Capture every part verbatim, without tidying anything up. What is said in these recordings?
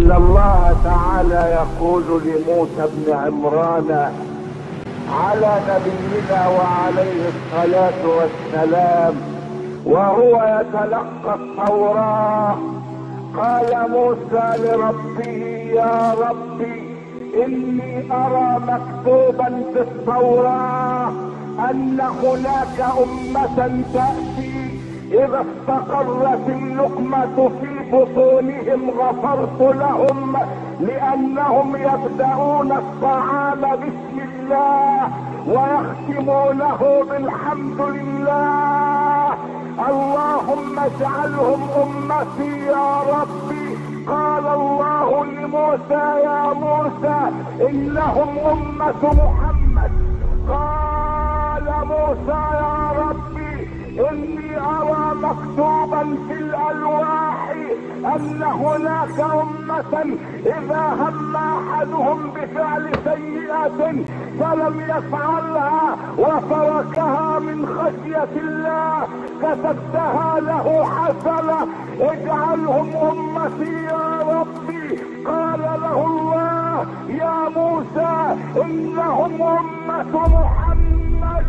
ان الله تعالى يقول لموسى بن عمران على نبينا وعليه الصلاة والسلام وهو يتلقى التوراة، قال موسى لربه: يا ربي اني ارى مكتوبا في التوراة ان هناك امة تأتي اذا استقرت اللقمة في بطونهم غفرت لهم، لانهم يبدأون الطعام بسم الله ويختمونه بالحمد لله. اللهم اجعلهم امتي يا ربي. قال الله لموسى: يا موسى انهم امة محمد. قال موسى: يا ربي اني ارى مكتوبا في الالواح ان هناك امة اذا هم احدهم بفعل سيئة فلم يفعلها وتركها من خشية الله كتبتها له حسنة، اجعلهم امتي يا ربي. قال له الله: يا موسى انهم امة محمد.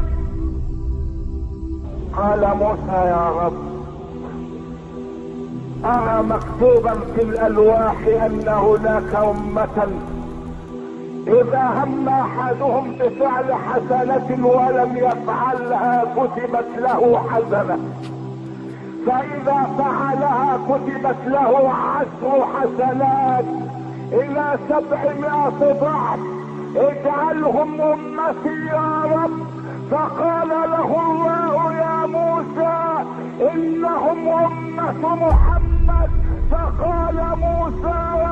قال موسى: يا رب ارى مكتوبا في الالواح ان هناك امة اذا هم احدهم بفعل حسنة ولم يفعلها كتبت له حسنة، فاذا فعلها كتبت له عشر حسنات الى سبعمائة ضعف، اجعلهم امتي يا رب. فقال له الله: يا موسى انهم امة محمد. فقال موسى: